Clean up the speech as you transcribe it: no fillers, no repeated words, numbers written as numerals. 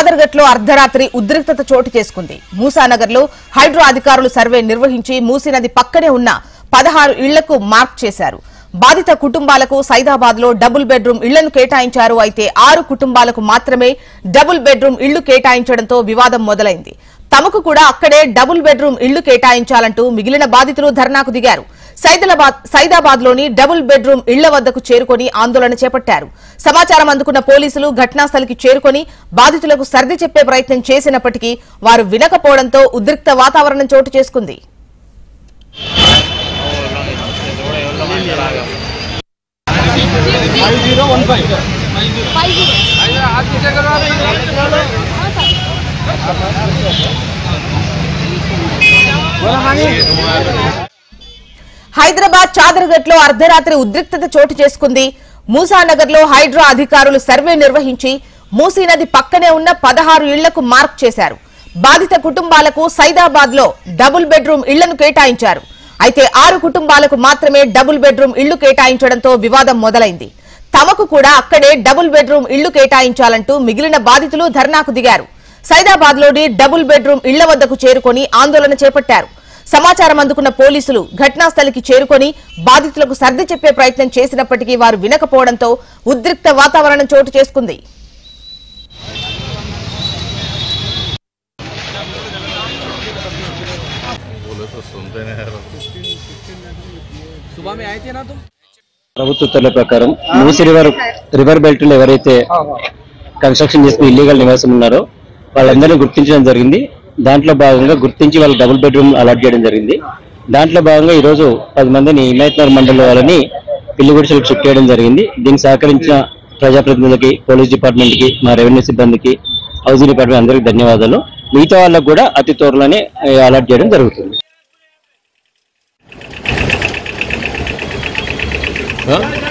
చాదర్ఘట్ లో అర్ధరాత్రి ఉద్రిక్తత చోటు చేసుకుంది. మూసానగర్ లో హైడ్రో అధికారులు సర్వే నిర్వహించి మూసీ నది పక్కనే ఉన్న 16 ఇళ్లకు మార్క్ చేశారు. బాధిత కుటుంబాలకు సైదాబాద్ లో డబుల్ బెడ్రూమ్ ఇళ్లను కేటాయించారు. అయితే 6 కుటుంబాలకు మాత్రమే డబుల్ బెడ్రూమ్ ఇళ్లు కేటాయించడంతో వివాదం మొదలైంది. తమకు కూడా అక్కడే డబుల్ బెడ్రూమ్ ఇళ్లు కేటాయించాలంటూ మిగిలిన బాధితులు ధర్నాకు దిగారు. సైదాబాద్ లోని డబుల్ బెడ్రూమ్ ఇళ్ల వద్దకు చేరుకొని ఆందోళన చేపట్టారు. సమాచారం అందుకున్న పోలీసులు ఘటనాస్థలికి చేరుకొని బాధితులకు సర్ది చెప్పే ప్రయత్నం చేసినప్పటికీ వారు వినకపోవడంతో ఉద్రిక్త వాతావరణం చోటు చేసుకుంది. హైదరాబాద్ చాదర్ఘట్ లో అర్ధరాత్రి ఉద్రిక్తత చోటు చేసుకుంది. మూసానగర్ లో హైడ్రో అధికారులు సర్వే నిర్వహించి మూసీ నది పక్కనే ఉన్న 16 ఇళ్లకు మార్క్ చేశారు. బాధిత కుటుంబాలకు సైదాబాద్ లో డబుల్ బెడ్రూమ్ ఇళ్లను కేటాయించారు. అయితే 6 కుటుంబాలకు మాత్రమే డబుల్ బెడ్రూమ్ ఇళ్లు కేటాయించడంతో వివాదం మొదలైంది. తమకు కూడా అక్కడే డబుల్ బెడ్రూమ్ ఇళ్లు కేటాయించాలంటూ మిగిలిన బాధితులు ధర్నాకు దిగారు. సైదాబాద్ లోని డబుల్ బెడ్రూమ్ ఇళ్ల వద్దకు చేరుకొని ఆందోళన చేపట్టారు. సమాచారం అందుకున్న పోలీసులు ఘటనాస్థలికి చేరుకొని బాధితులకు సర్ది చెప్పే ప్రయత్నం చేసినప్పటికీ వారు వినకపోవడంతో ఉద్రిక్త వాతావరణం చోటు చేసుకుంది. ప్రభుత్వ ఉత్తర్వుల ప్రకారం మూసీ రివర్ బెల్ట్ లో ఎవరైతే కన్స్ట్రక్షన్ చేసుకుని ఇల్లీగల్ నివాసం ఉన్నారో వాళ్ళందరినీ గుర్తించడం జరిగింది. దాంట్లో భాగంగా గుర్తించి వాళ్ళు డబుల్ బెడ్రూమ్ అలాట్ చేయడం జరిగింది. దాంట్లో భాగంగా ఈ రోజు 10 మందిని హిమాయత్నగర్ మండలం వాళ్ళని ఇల్లు గుడిసెలకు షిఫ్ట్ చేయడం జరిగింది. దీనికి సహకరించిన ప్రజాప్రతినిధులకి, పోలీస్ డిపార్ట్మెంట్ కి, మా రెవెన్యూ సిబ్బందికి, హౌసింగ్ డిపార్ట్మెంట్ అందరికి ధన్యవాదాలు. మిగతా వాళ్ళకు కూడా అతి త్వరలోనే అలాట్ చేయడం జరుగుతుంది. Huh?